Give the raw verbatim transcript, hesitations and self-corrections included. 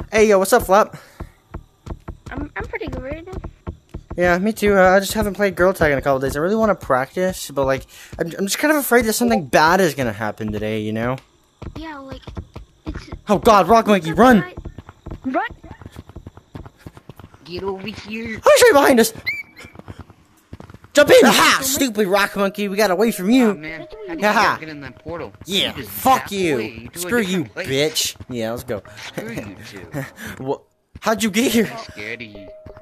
Hey, yo, what's up, Flap? I'm I'm pretty good right now. Yeah, me too. Uh, I just haven't played girl tag in a couple days. I really want to practice, but like, I'm, I'm just kind of afraid that something bad is gonna happen today. You know? Yeah, like it's. Oh God, Rock Monkey, run! Run! Get over here. Who's right behind us? Jump in! Aha! Stupid Rock Monkey, we got away from you. Oh man, how did Haha. you get in that portal? Yeah, You just fuck zap you. away. You do a Screw you, different place. bitch. Yeah, let's go. Screw you two. What? How'd you get here? I'm scared of you.